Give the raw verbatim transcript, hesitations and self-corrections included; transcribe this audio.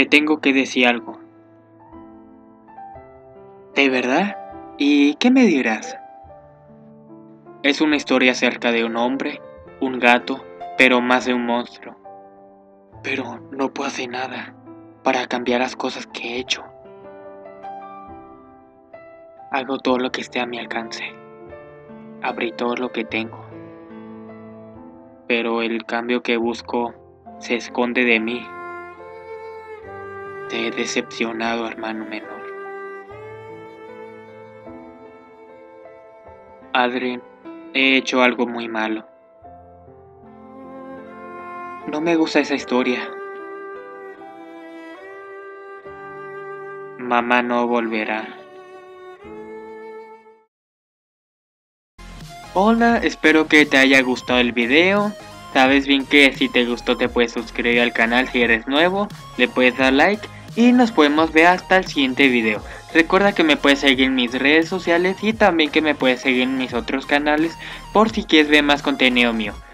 te tengo que decir algo. ¿De verdad? ¿Y qué me dirás? Es una historia acerca de un hombre, un gato, pero más de un monstruo. Pero no puedo hacer nada para cambiar las cosas que he hecho. Hago todo lo que esté a mi alcance. Abrí todo lo que tengo. Pero el cambio que busco se esconde de mí. Te he decepcionado, hermano menor. Adrien, he hecho algo muy malo. No me gusta esa historia. Mamá no volverá. Hola, espero que te haya gustado el video. Sabes bien que si te gustó te puedes suscribir al canal si eres nuevo, le puedes dar like y nos podemos ver hasta el siguiente video. Recuerda que me puedes seguir en mis redes sociales y también que me puedes seguir en mis otros canales por si quieres ver más contenido mío.